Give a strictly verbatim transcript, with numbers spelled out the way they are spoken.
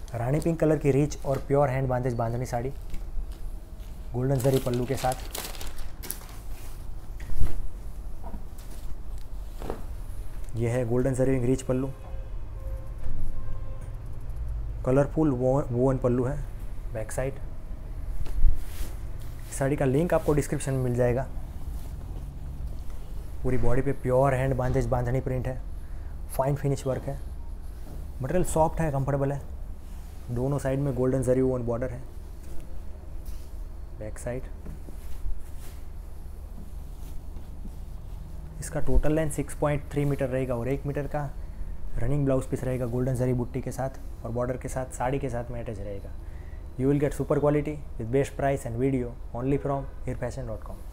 रानी pink colour की rich और pure hand bandhej bandhani sari, golden zari pallu के साथ। यह है golden zari rich pallu, colourful woven pallu है बैक साइड। साड़ी का लिंक आपको डिस्क्रिप्शन में मिल जाएगा। पूरी बॉडी पे pure hand bandhej bandhani print है, फाइन फिनिश वर्क है, मटेरियल सॉफ्ट है, कंफर्टेबल है। दोनों साइड में गोल्डन जरी वोवन बॉर्डर है। बैक साइड इसका total length six point three metre रहेगा और एक मीटर का रनिंग ब्लाउज पीस रहेगा गोल्डन जरी बुट्टी के साथ और बॉर्डर के साथ, साड़ी के साथ में अटैच रहेगा। You will get super quality with best price and video only from here fashion dot com.